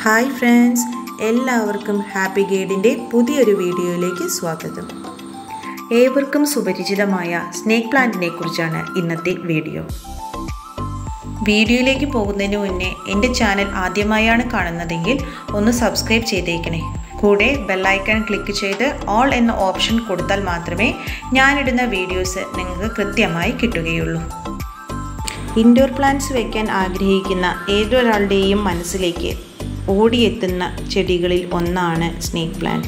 Hi friends, എല്ലാവർക്കും happy ഗൈഡിൻ്റെ പുതിയൊരു വീഡിയോയിലേക്ക് സ്വാഗതം. ഏവർക്കും സുപരിചിതമായ സ്നേക്ക് പ്ലാന്റിനെ കുറിച്ചാണ് ഇന്നത്തെ വീഡിയോ. വീഡിയോയിലേക്ക് പോകുന്നതിന് മുന്നേ എൻ്റെ ചാനൽ ആദ്യമായാണ് കാണുന്നതെങ്കിൽ ഒന്ന് സബ്സ്ക്രൈബ് ചെയ്തേക്കണേ. കൂടെ ബെല്ലൈക്കൺ ക്ലിക്ക് ചെയ്ത് ഓൾ എന്ന ഓപ്ഷൻ കൊടുത്താൽ മാത്രമേ ഞാനിടുന്ന വീഡിയോസ് നിങ്ങൾക്ക് കൃത്യമായി കിട്ടുകയുള്ളൂ. ഇൻഡോർ പ്ലാന്റ്സ് വയ്ക്കാൻ ആഗ്രഹിക്കുന്ന ഏതൊരാളുടെയും മനസ്സിലേക്ക് ഓടിയെത്തുന്ന ചെടികളിൽ ഒന്നാണ് സ്നേക്ക് പ്ലാന്റ്.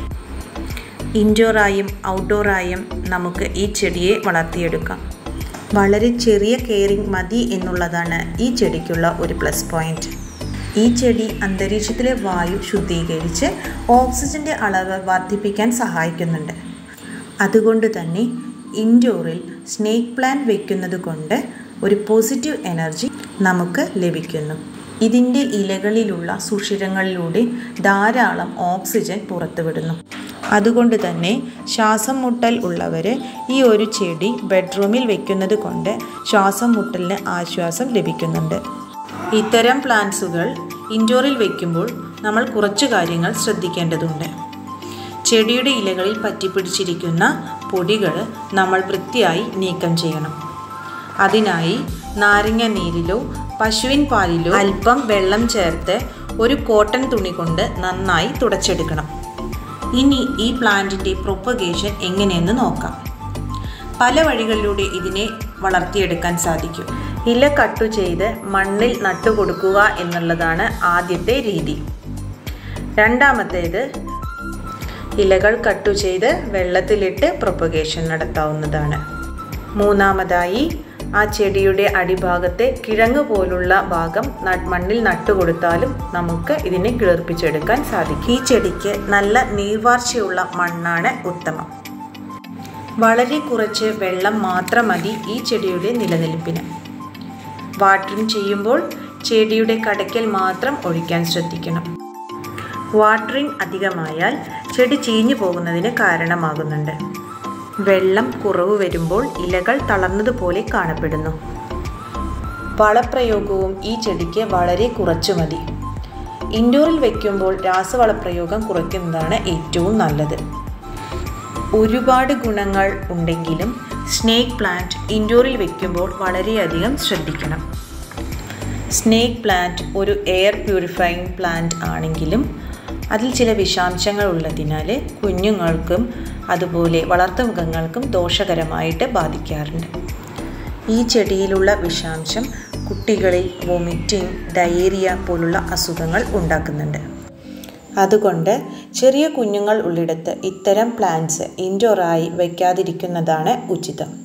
ഇൻഡോറായും ഔട്ട്ഡോറായും നമുക്ക് ഈ ചെടിയെ വളർത്തിയെടുക്കാം. വളരെ ചെറിയ കെയറിങ് മതി എന്നുള്ളതാണ് ഈ ചെടിക്കുള്ള ഒരു പ്ലസ് പോയിന്റ്. ഈ ചെടി അന്തരീക്ഷത്തിലെ വായു ശുദ്ധീകരിച്ച് ഓക്സിജൻ്റെ അളവ് വർദ്ധിപ്പിക്കാൻ സഹായിക്കുന്നുണ്ട്. അതുകൊണ്ട് തന്നെ ഇൻഡോറിൽ സ്നേക്ക് പ്ലാന്റ് വയ്ക്കുന്നത് കൊണ്ട് ഒരു പോസിറ്റീവ് എനർജി നമുക്ക് ലഭിക്കുന്നു. ഇതിൻ്റെ ഇലകളിലുള്ള സുഷിരങ്ങളിലൂടെ ധാരാളം ഓക്സിജൻ പുറത്തുവിടുന്നു. അതുകൊണ്ട് തന്നെ ശ്വാസം മുട്ടൽ ഉള്ളവർ ഈ ഒരു ചെടി ബെഡ്റൂമിൽ വയ്ക്കുന്നത് കൊണ്ട് ശ്വാസം മുട്ടലിന് ആശ്വാസം ലഭിക്കുന്നുണ്ട്. ഇത്തരം പ്ലാന്റ്സുകൾ ഇൻഡോറിൽ വയ്ക്കുമ്പോൾ നമ്മൾ കുറച്ച് കാര്യങ്ങൾ ശ്രദ്ധിക്കേണ്ടതുണ്ട്. ചെടിയുടെ ഇലകളിൽ പറ്റിപ്പിടിച്ചിരിക്കുന്ന പൊടികൾ നമ്മൾ വൃത്തിയായി നീക്കം ചെയ്യണം. അതിനായി നാരങ്ങ നീരിലോ പശുവിൻ പാലിലോ അല്പം വെള്ളം ചേർത്ത് ഒരു കോട്ടൺ തുണി കൊണ്ട് നന്നായി തുടച്ചെടുക്കണം. ഇനി ഈ പ്ലാന്റിൻ്റെ പ്രൊപ്പഗേഷൻ എങ്ങനെയെന്ന് നോക്കാം. പല വഴികളിലൂടെ ഇതിനെ വളർത്തിയെടുക്കാൻ സാധിക്കും. ഇല കട്ടു ചെയ്ത് മണ്ണിൽ നട്ടുകൊടുക്കുക എന്നുള്ളതാണ് ആദ്യത്തെ രീതി. രണ്ടാമത്തേത്, ഇലകൾ കട്ടു ചെയ്ത് വെള്ളത്തിലിട്ട് പ്രൊപ്പഗേഷൻ നടത്താവുന്നതാണ്. മൂന്നാമതായി, ആ ചെടിയുടെ അടിഭാഗത്തെ കിഴങ്ങ് പോലുള്ള ഭാഗം മണ്ണിൽ നട്ടുകൊടുത്താലും നമുക്ക് ഇതിനെ കിളിർപ്പിച്ചെടുക്കാൻ സാധിക്കും. ഈ ചെടിക്ക് നല്ല നീർവാർച്ചയുള്ള മണ്ണാണ് ഉത്തമം. വളരെ കുറച്ച് വെള്ളം മാത്രം മതി ഈ ചെടിയുടെ നിലനിൽപ്പിന്. വാട്ടറിങ് ചെയ്യുമ്പോൾ ചെടിയുടെ കടയ്ക്കൽ മാത്രം ഒഴിക്കാൻ ശ്രദ്ധിക്കണം. വാട്ടറിങ് അധികമായാൽ ചെടി ചീഞ്ഞു പോകുന്നതിന് കാരണമാകുന്നുണ്ട്. വെള്ളം കുറവ് വരുമ്പോൾ ഇലകൾ തളർന്നതുപോലെ കാണപ്പെടുന്നു. വളപ്രയോഗവും ഈ ചെടിക്ക് വളരെ കുറച്ചു മതി. ഇൻഡോറിൽ വയ്ക്കുമ്പോൾ രാസവളപ്രയോഗം കുറയ്ക്കുന്നതാണ് ഏറ്റവും നല്ലത്. ഒരുപാട് ഗുണങ്ങൾ ഉണ്ടെങ്കിലും സ്നേക്ക് പ്ലാന്റ് ഇൻഡോറിൽ വയ്ക്കുമ്പോൾ വളരെയധികം ശ്രദ്ധിക്കണം. സ്നേക്ക് പ്ലാന്റ് ഒരു എയർ പ്യൂരിഫയിങ് പ്ലാന്റ് ആണെങ്കിലും അതിൽ ചില വിഷാംശങ്ങൾ ഉള്ളതിനാൽ കുഞ്ഞുങ്ങൾക്കും അതുപോലെ വളർത്തുമൃഗങ്ങൾക്കും ദോഷകരമായിട്ട് ബാധിക്കാറുണ്ട്. ഈ ചെടിയിലുള്ള വിഷാംശം കുട്ടികളിൽ വോമിറ്റിംഗ്, ഡയേറിയ പോലുള്ള അസുഖങ്ങൾ ഉണ്ടാക്കുന്നുണ്ട്. അതുകൊണ്ട് ചെറിയ കുഞ്ഞുങ്ങൾ ഉള്ളിടത്ത് ഇത്തരം പ്ലാന്റ്സ് ഇൻഡോറായി വയ്ക്കാതിരിക്കുന്നതാണ് ഉചിതം.